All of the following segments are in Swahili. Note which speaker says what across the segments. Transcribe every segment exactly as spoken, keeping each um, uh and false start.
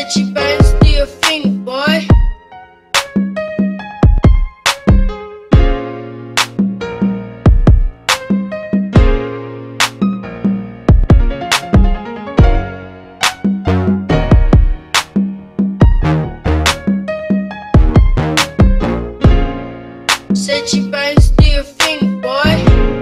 Speaker 1: Sejji bonz, do your thing, boy. Sejji bonz, do your thing, boy.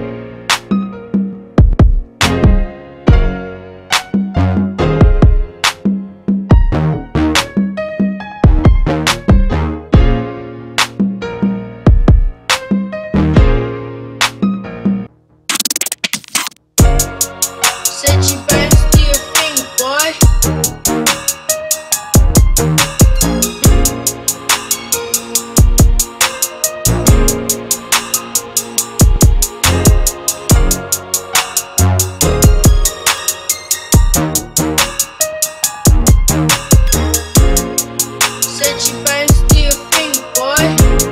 Speaker 1: Sejji bonz, do your thing, boy. Sejji bonz, do your thing, boy.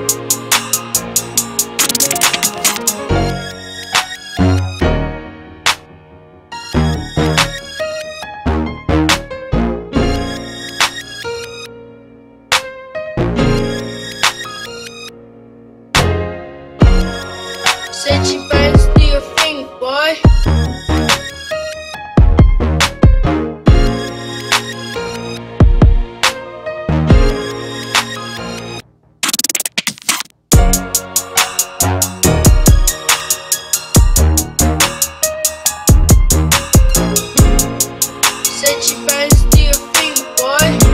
Speaker 1: Sejji bonz, do your thing, boy. Sejji bonz, do your thing, boy.